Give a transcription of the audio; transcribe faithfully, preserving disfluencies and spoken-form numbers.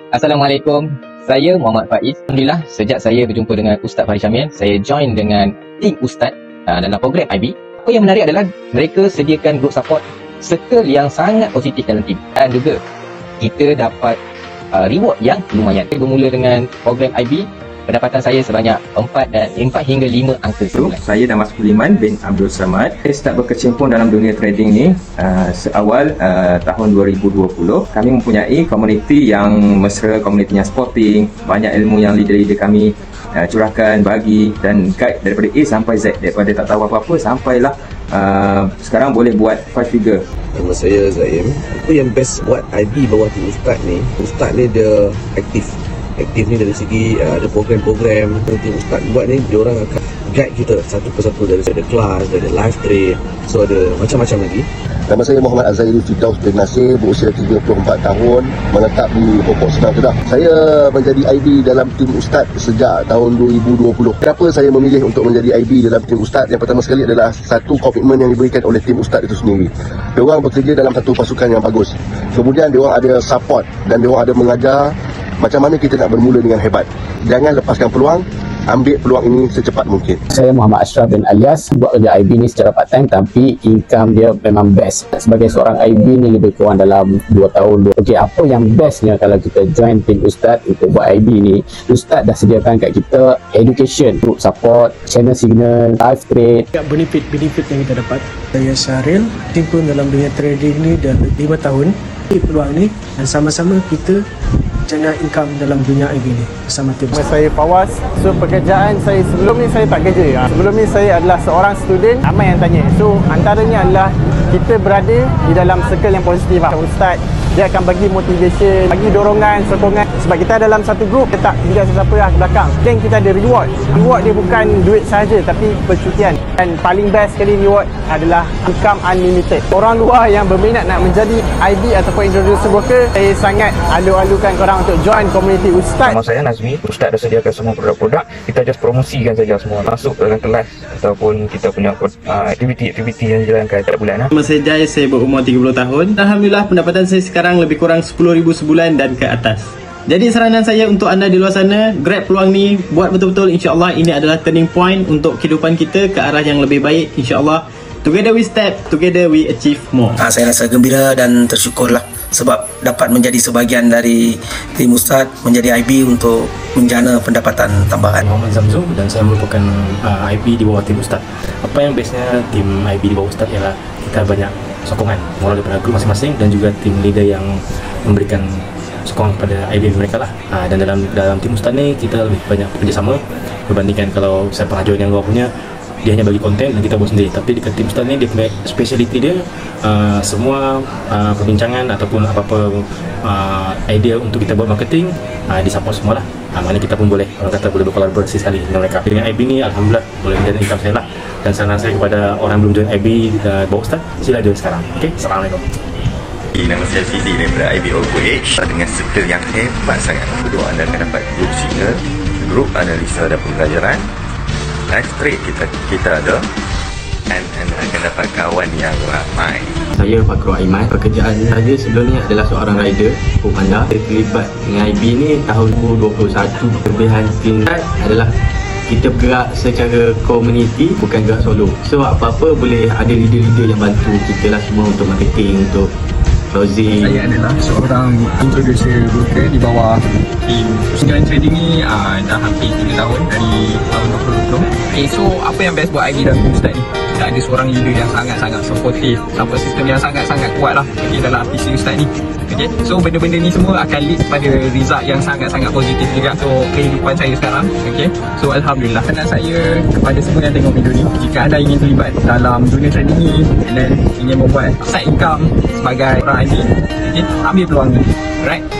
Assalamualaikum, saya Muhammad Faiz. Alhamdulillah, sejak saya berjumpa dengan Ustaz Faris Syamil, saya join dengan tim Ustaz uh, dalam program I B. Apa yang menarik adalah mereka sediakan group support circle yang sangat positif dalam tim. Dan juga kita dapat uh, reward yang lumayan. Saya bermula dengan program I B, pendapatan saya sebanyak empat dan empat hingga lima angka sebulan. Saya Damas Budiman bin Abdul Samad. Saya start berkecimpung dalam dunia trading ni uh, seawal uh, tahun dua ribu dua puluh. Kami mempunyai komuniti yang mesra, komuniti yang sporting, banyak ilmu yang leader-leader kami uh, curahkan, bagi dan guide daripada A sampai Z, daripada tak tahu apa-apa sampailah uh, sekarang boleh buat five figure. Nama saya Zaim. Apa yang best buat I B bawah tim Ustaz ni, Ustaz ni dia aktif. Aktif ni dari segi uh, ada program-program tim Ustaz buat ni, dia orang akan guide kita satu persatu. Dari ada kelas, ada live trade, so ada macam-macam lagi. Nama saya Muhammad Azhairul Firdaus bin Nasir, berusia tiga puluh empat tahun, menetap di Pokok Senang Kedah. Saya menjadi I B dalam tim Ustaz sejak tahun dua ribu dua puluh. Kenapa saya memilih untuk menjadi I B dalam tim Ustaz? Yang pertama sekali adalah satu komitmen yang diberikan oleh tim Ustaz itu sendiri. Diorang bekerja dalam satu pasukan yang bagus. Kemudian diorang ada support dan diorang ada mengajar macam mana kita nak bermula dengan hebat. Jangan lepaskan peluang, ambil peluang ini secepat mungkin. Saya Muhammad Ashraf bin Alias, buat kerja I B ni secara part time tapi income dia memang best. Sebagai seorang I B ni lebih kurang dalam dua tahun. Okey, apa yang bestnya kalau kita join tim Ustaz untuk buat I B ni? Ustaz dah sediakan kat kita education, group support, channel signal, live trade. Benefit-benefit yang kita dapat. Saya Syaril, timpun dalam dunia trading ni dah lima tahun. Peluang ni dan sama-sama kita jana income dalam dunia I B ni bersama tim. Saya Fawaz. So pekerjaan saya sebelum ni saya tak kerja. Sebelum ni saya adalah seorang student. Ramai yang tanya. So antaranya adalah kita berada di dalam circle yang positif. Ustaz dia akan bagi motivation, bagi dorongan, sokongan. Sebab kita dalam satu group, kita tak tinggal sesiapa lah ke belakang. Geng kita ada reward. Reward dia bukan duit sahaja tapi percutian. Dan paling best sekali reward adalah income unlimited. Orang luar yang berminat nak menjadi I B ataupun introducer broker, saya sangat alu-alukan korang untuk join komuniti Ustaz. Nama saya Nazmi. Ustaz dah sediakan semua produk-produk. Kita just promosikan saja semua. Masuk dalam kelas ataupun kita punya uh, aktiviti-aktiviti yang dijalankan setiap bulan. Nama saya Jai, saya berumur tiga puluh tahun. Alhamdulillah pendapatan saya sekarang lebih kurang sepuluh ribu sebulan dan ke atas. Jadi saranan saya untuk anda di luar sana, grab peluang ni, buat betul-betul. InsyaAllah ini adalah turning point untuk kehidupan kita ke arah yang lebih baik. InsyaAllah together we step, together we achieve more. Ha, saya rasa gembira dan tersyukurlah sebab dapat menjadi sebahagian dari tim Ustaz, menjadi I B untuk menjana pendapatan tambahan. Muhammad Zamzum dan saya merupakan uh, I B di bawah tim Ustaz. Apa yang bestnya tim I B di bawah Ustaz ialah kita banyak sokongan moral daripada grup masing-masing dan juga tim leader yang memberikan sokongan kepada I B mereka lah. Ha, dan dalam dalam tim Ustaz ni kita lebih banyak bekerjasama berbandingkan kalau saya pernah join yang luar punya, dia hanya bagi konten dan kita buat sendiri. Tapi dekat tim Ustaz ni, dia punya speciality dia uh, semua uh, perbincangan ataupun apa-apa uh, idea untuk kita buat marketing uh, disupport semua lah. uh, Maknanya kita pun boleh, orang kata boleh berkolaborasi sekali dengan mereka. Dengan I B ni Alhamdulillah boleh menjadi income saya lah. Dan saran saya kepada orang yang belum join I B uh, bawah Ustaz, sila join sekarang. Okay, Assalamualaikum. Nama saya Fizi daripada I B O H. Dengan circle yang hebat sangat, kedua anda akan dapat group signal, group analisa dan pembelajaran, live trade kita kita ada, dan anda akan dapat kawan yang ramai. Saya Fakrul Aiman. Pekerjaan saya sebelum ni adalah seorang rider Food Panda. Saya terlibat dengan I B ni tahun dua ribu dua puluh satu. Kelebihan tim adalah kita bergerak secara komuniti, bukan gerak solo. So apa-apa boleh ada leader-leader yang bantu kita lah semua untuk marketing, untuk closing. Saya adalah seorang introducer broker di bawah tim Join Trading ni uh, dah hampir tiga tahun, dari tahun dua ribu dua puluh. Okay, so apa yang best buat I B dalam tim Ustaz ni? Kita ada seorang leader yang sangat-sangat supportive, support system yang sangat-sangat kuat lah okay, dalam P C Ustaz ni. Okay, so benda-benda ni semua akan lead pada result yang sangat-sangat positif juga untuk kehidupan saya sekarang. Okay, so Alhamdulillah. Saran saya kepada semua yang tengok video ni, jika anda ingin terlibat dalam dunia trading ni dan ingin membuat side income sebagai orang I B, okay, ambil peluang ni. Alright.